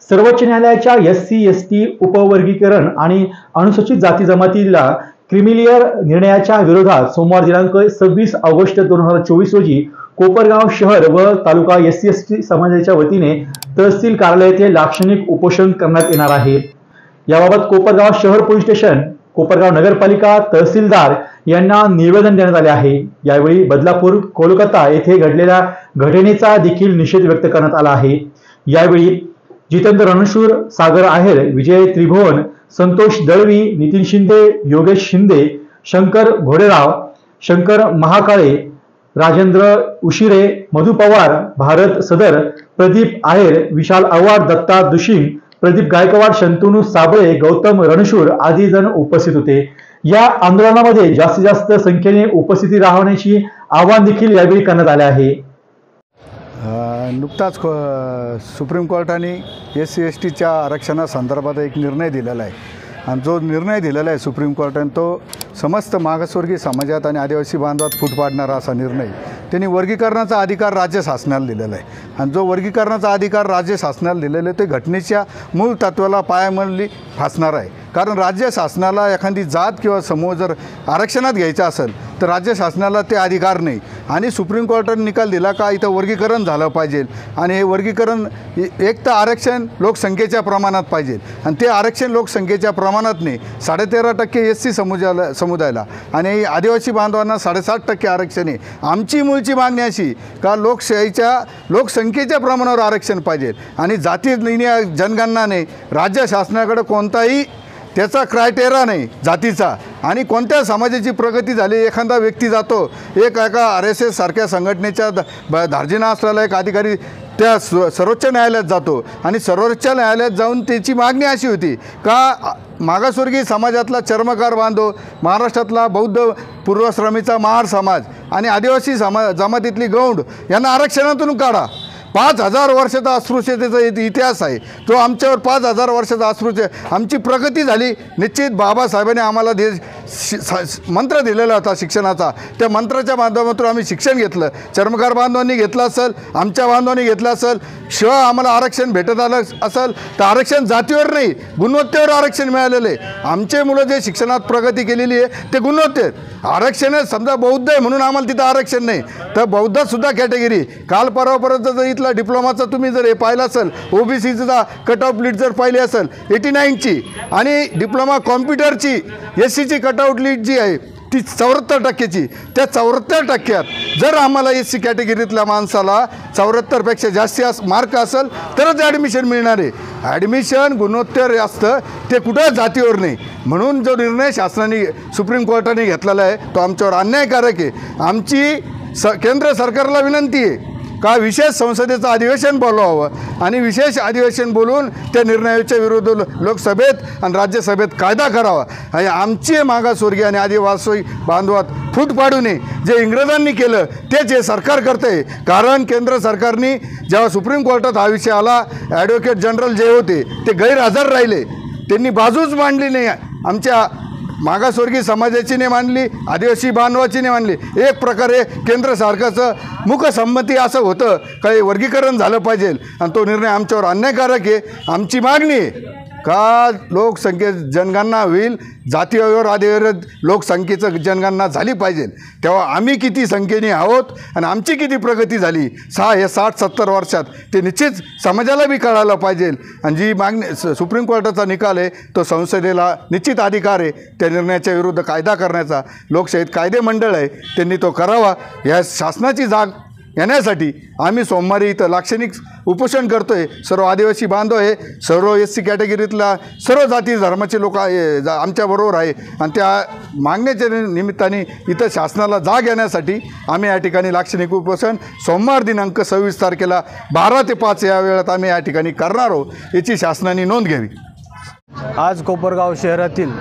सर्वोच्च न्यायालयाच्या SC/ST उपवर्गीकरण आणि अनुसूचित जाती जमातीला क्रिमिलियर निर्णयाच्या विरोधात सोमवार दिनांक 26 ऑगस्ट 2024 रोजी कोपरगाव शहर व तालुका SC/ST समाजाच्या वतीने तहसील कार्यालय येथे लाक्षणिक उपोषण करण्यात येणार आहे। याबाबत कोपरगाव शहर पोलीस स्टेशन, कोपरगाव नगरपालिका, तहसीलदार यांना निवेदन देण्यात आले आहे। यावेळी बदलापूर, कोलकाता येथे घडलेल्या घटनेचा देखील निषेध व्यक्त करण्यात आला आहे। यावेळी जितेंद्र रणशूर, सागर आहेर, विजय त्रिभुवन, संतोष दळवी, नितीन शिंदे, योगेश शिंदे, शंकर घोडेराव, शंकर महाकाळे, राजेंद्र उशिरे, मधु पवार, भारत सदर, प्रदीप आहेर, विशाल आव्हाड, दत्ता दुशिंग, प्रदीप गायकवाड, शंतनू साबळे, गौतम रणशूर आदी जण उपस्थित होते। या आंदोलनामध्ये जास्तीत जास्त संख्येने उपस्थिती राहण्याची आवाहन देखील यावेळी करण्यात आले आहे। नुकताच सुप्रीम कोर्टाने SC/STच्या आरक्षणासंदर्भात एक निर्णय दिलेला आहे आणि जो निर्णय दिलेला आहे सुप्रीम कोर्टाने तो समस्त मागासवर्गीय समाजात आणि आदिवासी बांधवात फूट पाडणारा असा निर्णय त्यांनी वर्गीकरणाचा अधिकार राज्य शासनाला दिलेला आहे आणि जो वर्गीकरणाचा अधिकार राज्य शासनाला दिलेला आहे ते घटनेच्या मूळ तत्वाला पायामोली फासणार आहे। कारण राज्य शासनाला एखादी जात किंवा समूह जर आरक्षणात घ्यायचा असेल तर राज्य शासनाला ते अधिकार नाही आणि सुप्रीम कोर्टाने निकाल दिला का इथं वर्गीकरण झालं पाहिजे आणि हे वर्गीकरण एक तर आरक्षण लोकसंख्येच्या प्रमाणात पाहिजे आणि ते आरक्षण लोकसंख्येच्या प्रमाणात नाही। 13.5% SC समुदायाला आणि आदिवासी बांधवांना 7.5% आरक्षण आहे। आमची मूळची मागणी अशी का लोकसंख्येच्या प्रमाणावर आरक्षण पाहिजे आणि जाती जनगणनाने राज्य शासनाकडे कोणताही त्याचा क्रायटेरिया नाही जातीचा आणि कोणत्या समाजाची प्रगती झाली एखादा व्यक्ती जातो एका RSS सारख्या संघटनेच्या धार्जिना असलेला एक अधिकारी त्या सर्वोच्च न्यायालयात जातो आणि सर्वोच्च न्यायालयात जाऊन त्याची मागणी अशी होती का मागासवर्गीय समाजातला चर्मकार बांधव, महाराष्ट्रातला बौद्ध पूर्वाश्रमीचा महार समाज आणि आदिवासी जमातीतली गौंड यांना आरक्षणातून काढा। 5000 वर्षाचा अस्पृश्यतेचा इतिहास आहे तो आमच्यावर 5000 वर्षाचा अस्पृश्य आमची प्रगती झाली। निश्चित बाबासाहेबांनी आम्हाला मंत्र दिलेला होता शिक्षणाचा, त्या मंत्राच्या माध्यमातून आम्ही शिक्षण घेतलं। चर्मकार बांधवांनी घेतलं असेल, आमच्या बांधवांनी घेतलं असेल, शिवाय आम्हाला आरक्षण भेटत आलं असेल तर आरक्षण जातीवर नाही गुणवत्तेवर आरक्षण मिळालेलं आहे। आमचे मुलं जे शिक्षणात प्रगती केलेली आहे ते गुणवत्तेत आरक्षण आहे। समजा बौद्ध आहे म्हणून आम्हाला तिथं आरक्षण नाही तर बौद्धातसुद्धा कॅटेगरी काल परवापर्यंत जर इथला डिप्लोमाचा तुम्ही जर हे पाहिलं असेल OBCचा कट ऑफ लीड जर पाहिली असेल 89ची आणि डिप्लोमा कॉम्प्युटरची SCची कट आउट लीड जी आहे ती 74%ची। त्या 74% जर आम्हाला SC कॅटेगरीतल्या माणसाला 74पेक्षा जास्त मार्क असेल तरच ॲडमिशन मिळणार आहे। ॲडमिशन गुणोत्तर असतं ते कुठं जातीवर नाही। म्हणून जो निर्णय शासनाने सुप्रीम कोर्टाने घेतलेला आहे तो आमच्यावर अन्यायकारक आहे। आमची केंद्र सरकारला विनंती आहे का विशेष संसदेचं अधिवेशन बोलवावं आणि विशेष अधिवेशन बोलून त्या निर्णयाच्या विरुद्ध लोकसभेत आणि राज्यसभेत कायदा करावा आणि आमची मागासवर्गीय आणि आदिवासी बांधवात फूट पाडू नये। जे इंग्रजांनी केलं ते जे सरकार करते कारण केंद्र सरकारने जेव्हा सुप्रीम कोर्टात हा विषय आला ॲडव्होकेट जनरल जे होते ते गैरहजर राहिले, त्यांनी बाजूच मांडली नाही। आमच्या मागासवर्गीय समाजाची नाही मांडली, आदिवासी बांधवाची नाही मांडली। एक प्रकारे केंद्र सरकारचं मुखसंमती असं होतं काही वर्गीकरण झालं पाहिजे आणि तो निर्णय आमच्यावर अन्यायकारक आहे। आमची मागणी आहे का लोकसंख्येत जनगणना होईल, जातीवर आधारित लोकसंख्येचं जनगणना झाली पाहिजे तेव्हा आम्ही किती संख्येने आहोत आणि आमची किती प्रगती झाली 60-70 वर्षात ते निश्चित समाजाला बी कळायला पाहिजे आणि जी मागणी सुप्रीम कोर्टाचा निकाल आहे तो संसदेला निश्चित अधिकार आहे त्या निर्णयाच्या विरुद्ध कायदा करण्याचा। लोकशाहीत कायदे मंडळ आहे त्यांनी तो करावा। या शासनाची जाग येण्यासाठी आम्ही सोमवारी इथं लाक्षणिक उपोषण करतोय। सर्व आदिवासी बांधव आहे, सर्व SC कॅटेगरीतला सर्व जाती धर्माचे लोक आमच्याबरोबर आहे आणि त्या मागण्याच्या निमित्ताने इथं शासनाला जाग येण्यासाठी आम्ही या ठिकाणी लाक्षणिक उपोषण सोमवार दिनांक 26 तारखेला 12 ते 5 या वेळात आम्ही या ठिकाणी करणार आहोत याची शासनाने नोंद घ्यावी। आज कोपरगाव शहरातील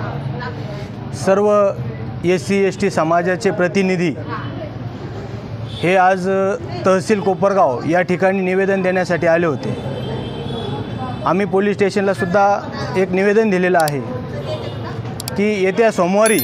सर्व SC/ST समाजाचे प्रतिनिधी हे आज तहसील कोपरगाव या ठिकाणी निवेदन देण्यासाठी आले होते। आम्ही पोलीस स्टेशनला सुद्धा एक निवेदन दिलेलं आहे की येत्या सोमवारी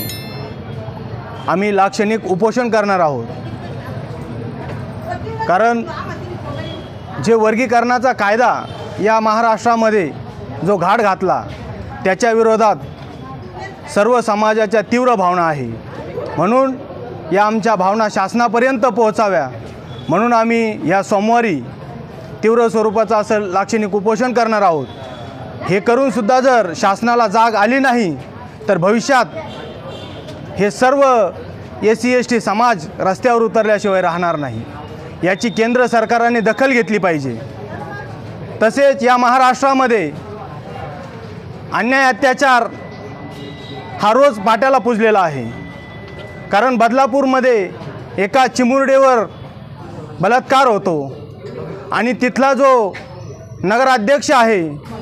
आम्ही लाक्षणिक उपोषण करणार आहोत। कारण जे वर्गीकरणाचा कायदा या महाराष्ट्रामध्ये जो घाट घातला त्याच्या विरोधात सर्व समाजाच्या तीव्र भावना आहे। म्हणून या आमच्या भावना शासनापर्यंत पोहोचाव्या म्हणून आम्ही या सोमवारी तीव्र स्वरूपाचं असं लाक्षणिक उपोषण करणार आहोत। हे करूनसुद्धा जर शासनाला जाग आली नाही तर भविष्यात हे सर्व SC ST समाज रस्त्यावर उतरल्याशिवाय राहणार नाही। याची केंद्र सरकारने दखल घेतली पाहिजे। तसेच या महाराष्ट्रामध्ये अन्याय अत्याचार हा रोज पाट्याला पुजलेला आहे। कारण बदलापूरमध्ये एका चिमुरडेवर बलात्कार होतो आणि तिथला जो नगराध्यक्ष आहे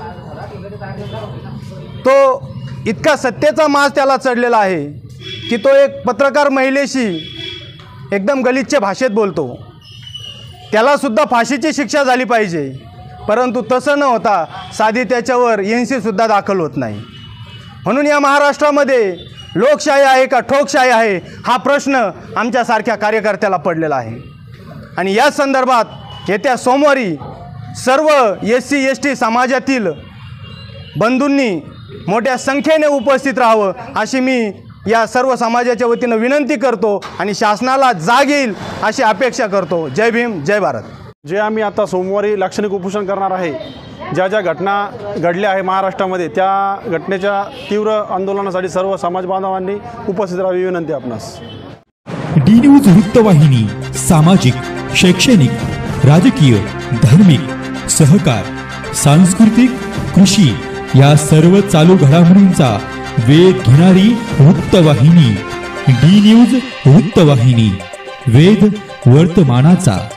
तो इतका सत्तेचा माज त्याला चढलेला आहे की तो एक पत्रकार महिलेशी एकदम गलिच्छ भाषेत बोलतो। त्यालासुद्धा फाशीची शिक्षा झाली पाहिजे, परंतु तसं न होता साधी त्याच्यावर NC सुद्धा दाखल होत नाही। म्हणून या महाराष्ट्रामध्ये लोकशाही आहे का ठोकशाही आहे हा प्रश्न आमच्यासारख्या कार्यकर्त्याला पडलेला आहे। आणि या संदर्भात येत्या सोमवारी सर्व SC ST समाजातील बंधूंनी मोठ्या संख्येने उपस्थित राहावं अशी मी या सर्व समाजाच्या वतीनं विनंती करतो आणि शासनाला जाग येईल अशी अपेक्षा करतो। जय भीम, जय भारत। जे आम्ही आता सोमवारी लाक्षणिक उपोषण करणार आहे, ज्या ज्या घटना घडल्या आहे महाराष्ट्रामध्ये त्या घटनेच्या तीव्र आंदोलनासाठी सर्व समाज बांधवांनी उपस्थित राहावी विनंती आपणास। डी न्यूज वृत्तवाहिनी सामाजिक, शैक्षणिक, राजकीय, धार्मिक, सहकार, सांस्कृतिक, कृषी या सर्व चालू घडामोडींचा वेध घेणारी वृत्तवाहिनी। डी न्यूज वृत्तवाहिनी, वेध वर्तमानाचा।